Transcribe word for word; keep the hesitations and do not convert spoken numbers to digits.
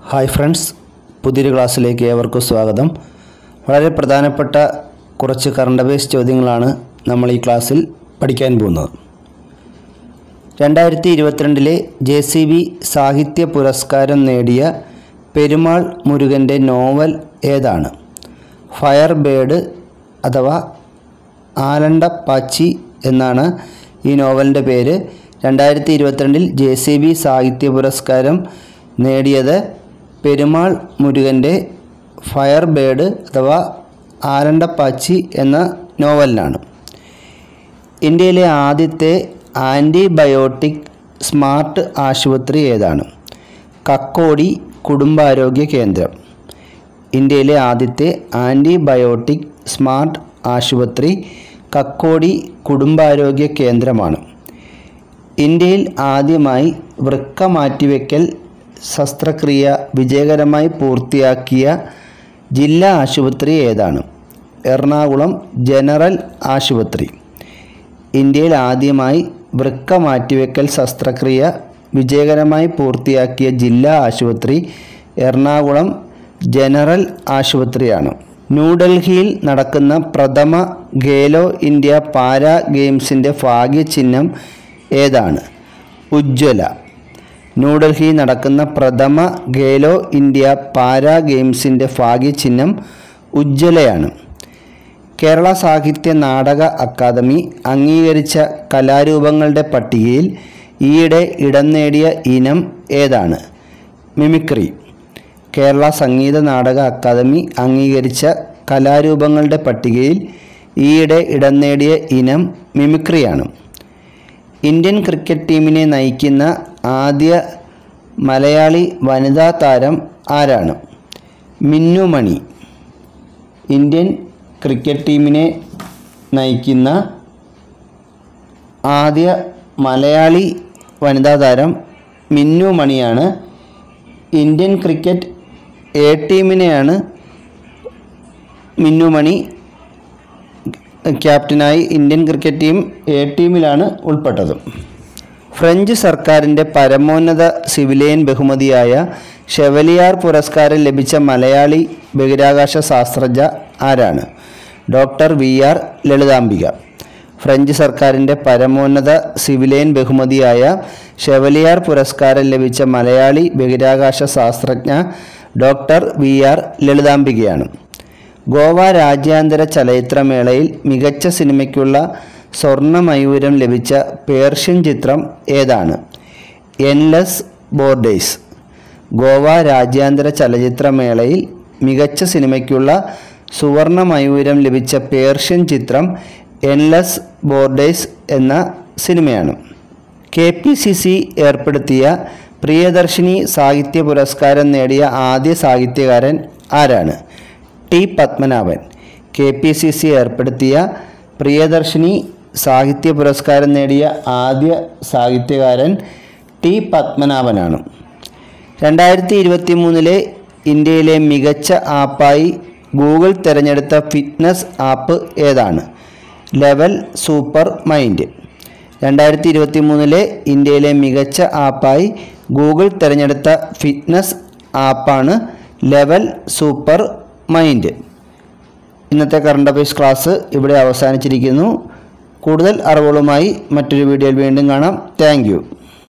Hi friends, പുതിയൊരു ക്ലാസ്സിലേക്ക് ഏവർക്കും സ്വാഗതം. വളരെ പ്രധാനപ്പെട്ട കുറച്ച് കറണ്ട് അഫയേഴ്സ് ചോദ്യങ്ങളാണ് നമ്മൾ ഈ ക്ലാസ്സിൽ പഠിക്കാൻ പോകുന്നത്. രണ്ടായിരത്തി ഇരുപത്തിരണ്ടിലെ ജെ സി ബി സാഹിത്യ പുരസ്കാരം നേടിയ പെരുമാൾ മുരുകൻ്റെ നോവൽ ഏതാണ്? ഫയർ ബേർഡ് അഥവാ ആലണ്ടപ്പാച്ചി എന്നാണ് ഈ നോവലിൻ്റെ പേര്. രണ്ടായിരത്തി ഇരുപത്തിരണ്ടിൽ ജെ സി ബി സാഹിത്യ പുരസ്കാരം നേടിയത് പെരുമാൾ മുരുകൻ്റെ ഫയർ ബേർഡ് അഥവാ ആലണ്ടപ്പാച്ചി എന്ന നോവലിനാണ്. ഇന്ത്യയിലെ ആദ്യത്തെ ആൻറ്റിബയോട്ടിക് സ്മാർട്ട് ആശുപത്രി ഏതാണ്? കക്കോടി കുടുംബാരോഗ്യ കേന്ദ്രം. ഇന്ത്യയിലെ ആദ്യത്തെ ആൻറ്റിബയോട്ടിക് സ്മാർട്ട് ആശുപത്രി കക്കോടി കുടുംബാരോഗ്യ കേന്ദ്രമാണ്. ഇന്ത്യയിൽ ആദ്യമായി വൃക്ക മാറ്റിവെക്കൽ ശസ്ത്രക്രിയ വിജയകരമായി പൂർത്തിയാക്കിയ ജില്ലാ ആശുപത്രി ഏതാണ്? എറണാകുളം ജനറൽ ആശുപത്രി. ഇന്ത്യയിൽ ആദ്യമായി വൃക്ക മാറ്റിവെക്കൽ ശസ്ത്രക്രിയ വിജയകരമായി പൂർത്തിയാക്കിയ ജില്ലാ ആശുപത്രി എറണാകുളം ജനറൽ ആശുപത്രിയാണ്. ന്യൂഡൽഹിയിൽ നടക്കുന്ന പ്രഥമ ഖേലോ ഇന്ത്യ പാരാ ഗെയിംസിൻ്റെ ഭാഗ്യചിഹ്നം ഏതാണ്? ഉജ്ജ്വല. ന്യൂഡൽഹിയിൽ നടക്കുന്ന പ്രഥമ ഖേലോ ഇന്ത്യ പാരാ ഗെയിംസിൻ്റെ ഭാഗ്യചിഹ്നം ഉജ്ജ്വലയാണ്. കേരള സാഹിത്യ നാടക അക്കാദമി അംഗീകരിച്ച കലാരൂപങ്ങളുടെ പട്ടികയിൽ ഈയിടെ ഇടം നേടിയ ഇനം ഏതാണ്? മിമിക്രി. കേരള സംഗീത നാടക അക്കാദമി അംഗീകരിച്ച കലാരൂപങ്ങളുടെ പട്ടികയിൽ ഈയിടെ ഇടം നേടിയ ഇനം മിമിക്രിയാണ്. ഇന്ത്യൻ ക്രിക്കറ്റ് ടീമിനെ നയിക്കുന്ന ആദ്യ മലയാളി വനിതാ താരം ആരാണ്? മിന്നു മണി. ഇന്ത്യൻ ക്രിക്കറ്റ് ടീമിനെ നയിക്കുന്ന ആദ്യ മലയാളി വനിതാ താരം മിന്നു മണിയാണ്. ഇന്ത്യൻ ക്രിക്കറ്റ് എ ടീമിനെയാണ് മിന്നു മണി ക്യാപ്റ്റനായി ഇന്ത്യൻ ക്രിക്കറ്റ് ടീം എ ടീമിലാണ് ഉൾപ്പെട്ടത്. ഫ്രഞ്ച് സർക്കാരിൻ്റെ പരമോന്നത സിവിലിയൻ ബഹുമതിയായ ഷെവലിയാർ പുരസ്കാരം ലഭിച്ച മലയാളി ബഹിരാകാശ ശാസ്ത്രജ്ഞ ആരാണ്? Doctor V R Lalithambika. French സർക്കാരിൻ്റെ പരമോന്നത സിവിലിയൻ ബഹുമതിയായ ഷെവലിയാർ പുരസ്കാരം ലഭിച്ച മലയാളി ബഹിരാകാശ ശാസ്ത്രജ്ഞ ഡോക്ടർ വി ആർ ലളിതാംബികയാണ്. ഗോവ രാജ്യാന്തര ചലച്ചിത്രമേളയിൽ മികച്ച സിനിമയ്ക്കുള്ള സ്വർണ്ണമയൂരം ലഭിച്ച പേർഷ്യൻ ചിത്രം ഏതാണ്? Endless borders. ഗോവ രാജ്യാന്തര ചലച്ചിത്രമേളയിൽ മികച്ച സിനിമയ്ക്കുള്ള സുവർണമയൂരം ലഭിച്ച പേർഷ്യൻ ചിത്രം എൻലെസ് ബോർഡേഴ്സ് എന്ന സിനിമയാണ്. കെ പി സി സി ഏർപ്പെടുത്തിയ പ്രിയദർശിനി സാഹിത്യ പുരസ്കാരം നേടിയ ആദ്യ സാഹിത്യകാരൻ ആരാണ്? T Padmanabhan. K P C C ഏർപ്പെടുത്തിയ പ്രിയദർശിനി സാഹിത്യ പുരസ്കാരം നേടിയ ആദ്യ സാഹിത്യകാരൻ ടി പത്മനാഭനാണ്. രണ്ടായിരത്തി ഇരുപത്തി മൂന്നിലെ ഇന്ത്യയിലെ മികച്ച ആപ്പായി ഗൂഗിൾ തിരഞ്ഞെടുത്ത ഫിറ്റ്നസ് ആപ്പ് ഏതാണ്? Level super mind. രണ്ടായിരത്തി ഇരുപത്തി മൂന്നിലെ ഇന്ത്യയിലെ മികച്ച ആപ്പായി ഗൂഗിൾ തിരഞ്ഞെടുത്ത ഫിറ്റ്നസ് ആപ്പാണ് ലെവൽ സൂപ്പർ മൈൻഡ്. ഇന്നത്തെ കറണ്ട് അഫയേഴ്സ് ക്ലാസ് ഇവിടെ അവസാനിച്ചിരിക്കുന്നു. കൂടുതൽ അറിവുകളുമായി മറ്റൊരു വീഡിയോയിൽ വീണ്ടും കാണാം. Thank U.